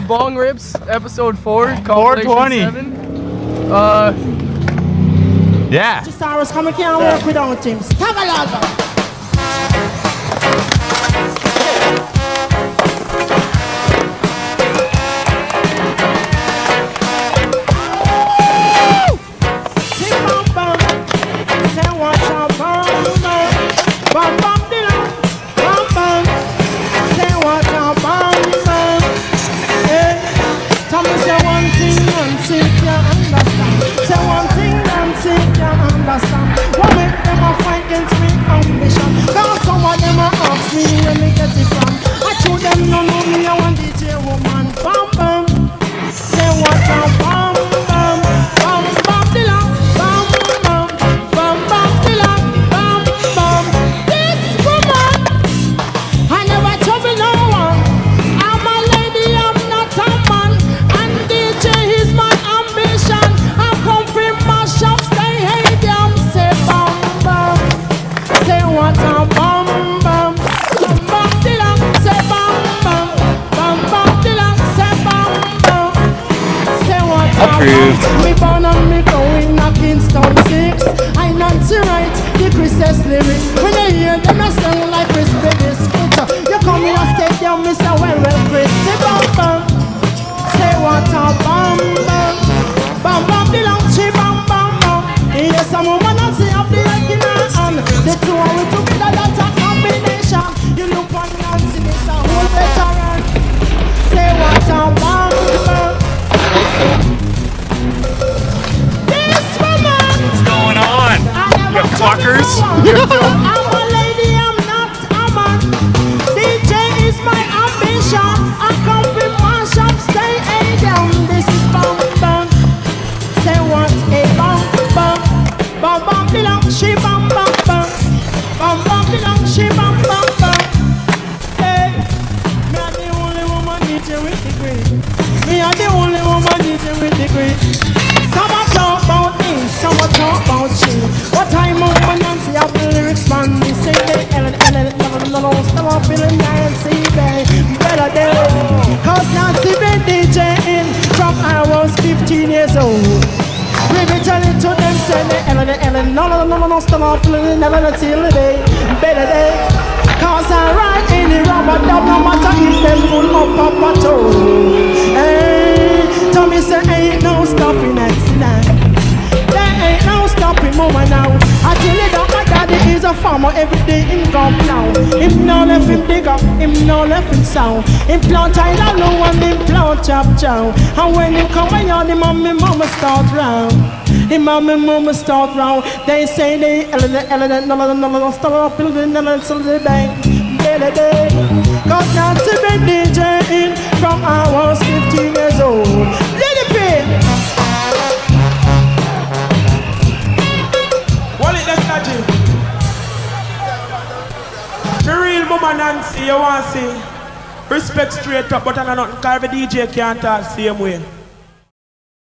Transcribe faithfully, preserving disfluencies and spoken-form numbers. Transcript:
Bong Rips, episode four, four twenty. Uh, yeah. Cyrus, come here and work with our teams. Have a lot. What make them a fight against me ambition? Cause some of them a ask me where me get it from. I told them no no me I want D J woman. Bam bam. Say what a bam bam. Bam bam dilang. Bam bam. Bam bam dilang. Bam bam. This woman I never trouble no one. I'm a lady, I'm not a man. And D J is my ambition. I come from my shop, stay hey. What a bam bam, bam bam dilang, say bam bam, bam bam dilang, say bam bam. Say what a bam. Me born and me going a Kingston six. I Nancy Wright, the Christmas lyrics. When you hear them, I sound like Chris Baby's picture. You come in a stadium, me say well well Chris. Say bam bam, say what a bam bam, bam bam dilang, say bam bam bam. Yes, some woman I see up the egg in her hand. The two of we together, that's a combination. You look on Nancy, it's a whole veteran. Say what a bam bam. This woman, what's going on? You fuckers. I'm a lady, I'm not a man. D J is my ambition. I come from my shop, stay A down. This is bam bam. Say what a bam bam. Bam bam dilang, she bam bam bam. Bam bam dilang, she bam bam bam. Hey, me are the only woman D J with the green. Me are the only woman D J with the green. Some a talk about me, some a talk about you. What time of when Nancy have the lyrics man, me say they Ellen Ellen Ellen no no stop up feeling Nancy Bay better day. Cause Nancy been DJing from I was fifteen years old. We be telling to them, say they Ellen, Ellen, no, no, no, no, no, stop off, never until the day, better day. Cause I ride in the rubber dub, no matter if them full up up a toe. Hey, Tommy say ain't no stopping accident. There ain't no stopping mama now. I tell you that my daddy is a farmer, every day him come now. Him no left him dig up, him no left him sound. Him plant I don't know when him plant chop chow. And when him come around, him and me mama start round. Him and me mama start round. They say they element, element, no, no, no, no, stop up, building, no, no, so they bang, day, day. Cause Nancy been DJing from I was fifteen years old. Little bit. The real mama Nancy, you want to see respect straight up, but I don't know, because every D J can't talk the same way.